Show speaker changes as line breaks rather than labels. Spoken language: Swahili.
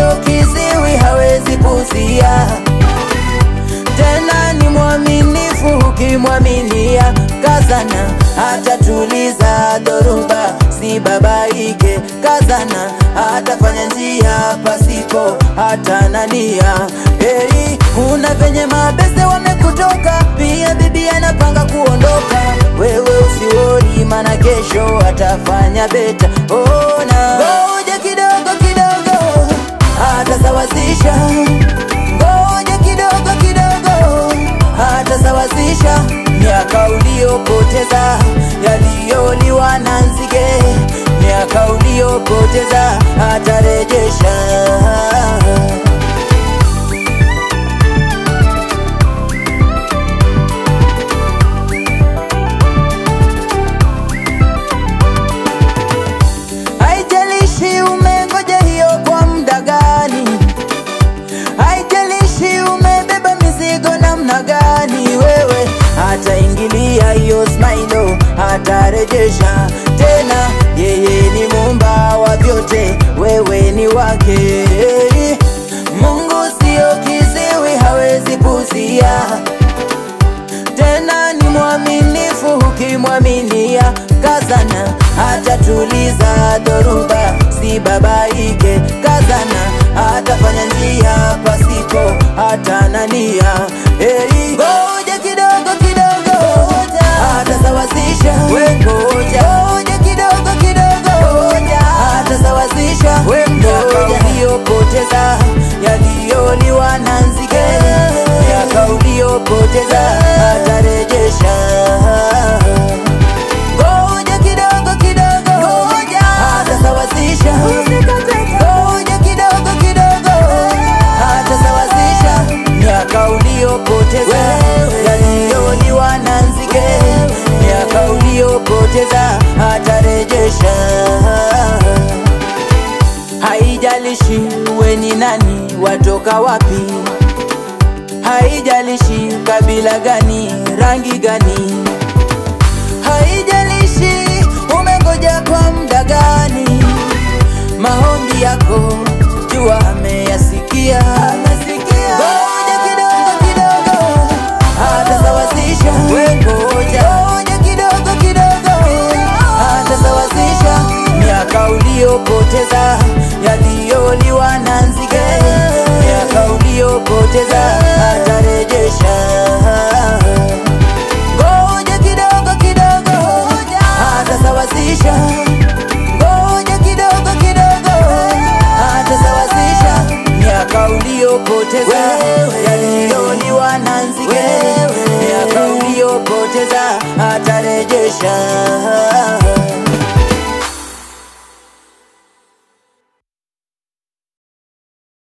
sio kiziwi, hawezi kuzia. Tena ni mwaminifu, ukimwaminia kazana, hatatuliza dhoruba, si babaike. Kazana, hatafanya njia pasipo hata nania. Hey, kuna venye mabeste wamekutoka, pia bibi anapanga kuondoka. Wewe usiwori, mana kesho atafanya beta. Ona, ngoja kidogo kidogo, hatasawazisha. Ngoja kidogo kidogo, hatasawazisha. Miaka uliopoteza, yaliyoliwa na nzige, miaka uliopoteza atarejesha. Haijalishi umengoja hiyo kwa muda gani, haijalishi umebeba mizigo namna gani, wewe hataingilia hiyo smile, hatarejesha tena. Yeye ni Muumba wa vyote, wewe ni wake. Mungu sio kiziwi, hawezi kuzia. Tena ni mwaminifu, ukimwaminia kazana, hatatuliza dhoruba, si babaike. Kazana, hatafanya njia pasipo hata nania. Hey, ngoja kidogo kidogo, hatasawazisha. Ngoja kidogo kidogo, hatasawazisha. Miaka uliyopoteza, yaliyoliwa na nzige, miaka uliyopoteza atarejesha. Ngoja kidogo kidogo, hatasawazisha. Ngoja kidogo kidogo, hatasawazisha. Miaka uliyopoteza, yaliyoliwa na nzige, miaka uliyopoteza atarejesha. Haijalishi uwe ni nani, watoka wapi, haijalishi kabila gani, rangi gani, haijalishi umengoja kwa muda gani, maombi yako jua ameyasikia. Ngoja kidogo kidogo, hatasawazisha. Ngoja kidogo kidogo, hatasawazisha. Miaka uliyopoteza, yaliyoliwa na nzige, miaka uliyopoteza atarejesha. Ngoja kidogo kidogo, hatasawazisha. Ngoja kidogo kidogo, hatasawazisha. Miaka uliyopoteza, yaliyoliwa na nzige, miaka uliyopoteza atarejesha.